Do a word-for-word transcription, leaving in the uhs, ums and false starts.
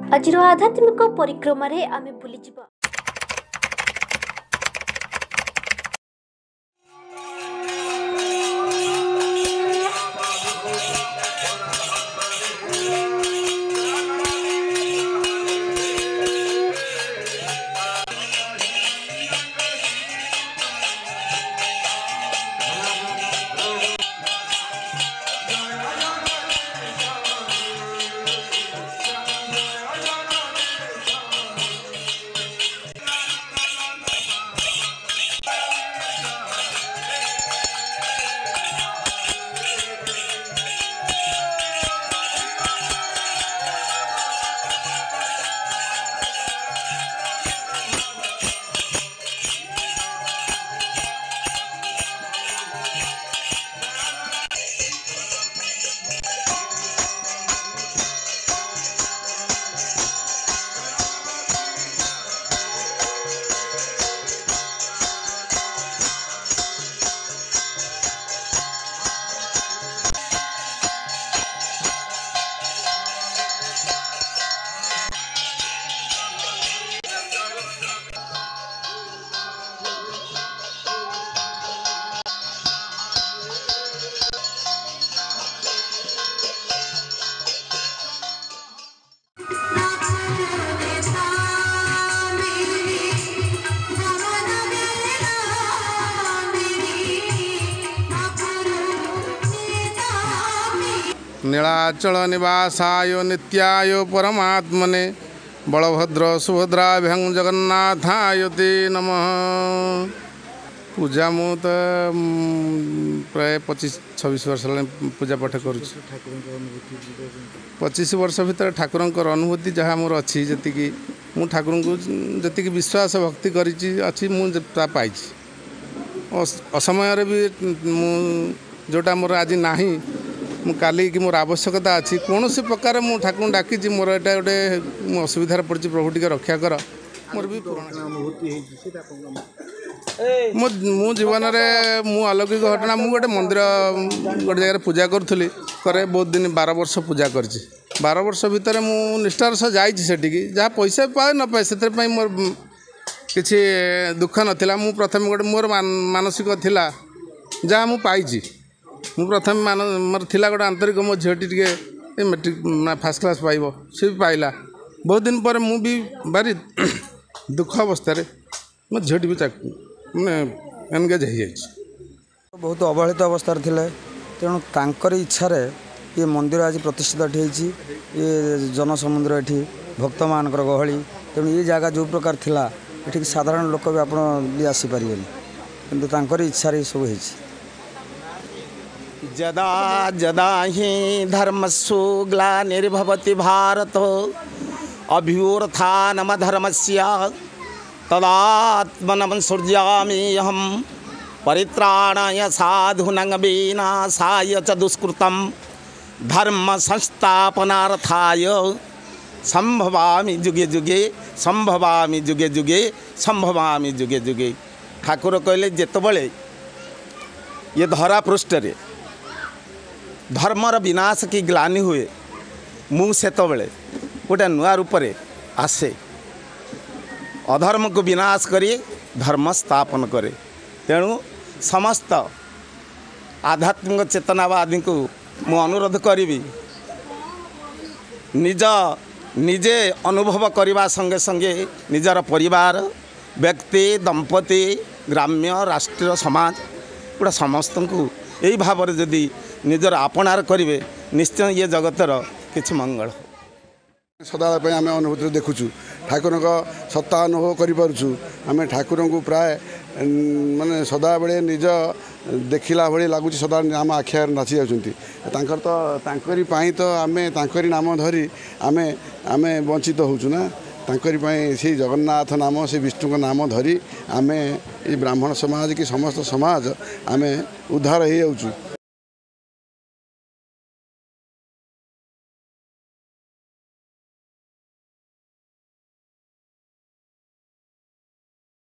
आज आध्यात्मिक परिक्रमा रे आमे बुली जिबा। नीलाचल निवासाय नित्याय परमात्मने बलभद्र सुभद्राभ्यां जगन्नाथाय ते नमः। पूजा मु तो प्राय पच्चीस छब्बीस वर्ष पूजा पाठ करुँ। पच्चीस वर्ष भीतर ठाकुर अनुभूति जहाँ मोर अच्छी जी मु ठाकुर को जी विश्वास भक्ति करी मुझे असमय भी मु जोटा मोर आज नाही काली कि मोर आवश्यकता अच्छी कौन सी प्रकार मु ठाकुर डाकी मोर एटा गोटे असुविधार पड़ी प्रभु टी रक्षा कर मोर भी मो जीवन में मु अलौकिक घटना मु गोटे मंदिर गोटे जगह पूजा करूली करे बहुत दिन बारह वर्ष पूजा कर बारह वर्ष भितर मु निष्ठार सह जाठी जहाँ पैसा पाए न पाए से मोर किसी दुख नाला मु प्रथम गोटे मोर मानसिक थिला जहाँ मु पाई मु प्रथम मान मोर थिला गोटे आंतरिक मो झीटी टे मेट्रिक फास्ट क्लास पाइब सी भी पाइला बहुत दिन पर मु भी भारी दुख अवस्था मो झीटी भी मैंने एनगेज हो जाए बहुत अवहेलित अवस्था थे तेणु तांकर इच्छा ये मंदिर आज प्रतिष्ठित होती ये जनसमुद्र ये भक्त मान गहली तेणु ये जगह जो प्रकार थिला ये साधारण लोक भी आप भी आसीपारे किंतु तांकर इच्छा सब हो जदा जदा ही धर्मस्सु ग्लानिर्भवति भारत अभ्युत्थानम धर्मस्य तदात्मनं सृजामि अहं परित्राणाय साधूनां विनाशाय च दुष्कृतं धर्म संस्थापनार्थाय संभवामि जुगे जुगे संभवामि जुगे जुगे संभवामि जुगे जुगे। ठाकुर कहले जेतबले ये धरा पृष्ठरे धर्मर विनाश की ग्लानि हुए मु सेतबले गोटे नुआ रूपरे आसे अधर्म को विनाश करी धर्म स्थापन करे। तेणु समस्त आध्यात्मिक चेतनावादी को मु अनुरोध करी निज निजे अनुभव करने संगे संगे निजर परिवार व्यक्ति दंपति ग्राम्य राष्ट्रीय समाज पूरा समस्त को यही भाव में जदि निजर आपणार करेंगे निश्चय ये जगतर किसी मंगल हो। सदाबले आम अनुभूति देखुचु ठाकुर सत्ता अनुभव करें ठाकुर को प्राय माने सदाबले निज देखला भाई लगुच सदा आम आखिर नाची जाकर तो तांकरी पाई तो आम तांकरी नाम धरी आम आम वंचित होचु ना तांकरी पाई से जगन्नाथ नाम से विष्णु नाम धरी आम ये ब्राह्मण समाज की समस्त समाज आम उद्धार हो जाऊँ।